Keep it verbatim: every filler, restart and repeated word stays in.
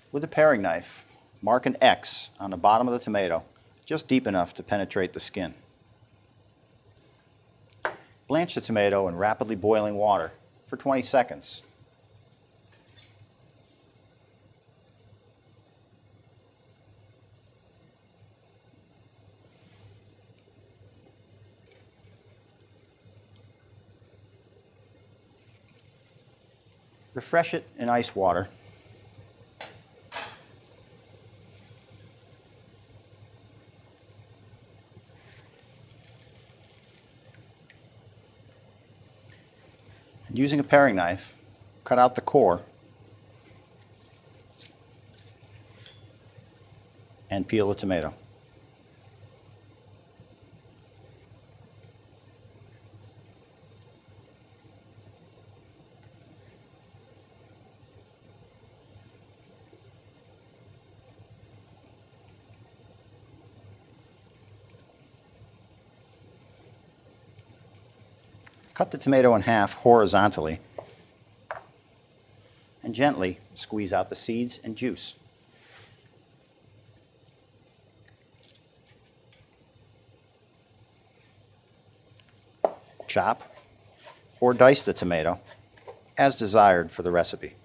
With a paring knife, mark an X on the bottom of the tomato, just deep enough to penetrate the skin. Blanch the tomato in rapidly boiling water for twenty seconds. Refresh it in ice water. And using a paring knife, cut out the core and peel the tomato. Cut the tomato in half horizontally and gently squeeze out the seeds and juice. Chop or dice the tomato as desired for the recipe.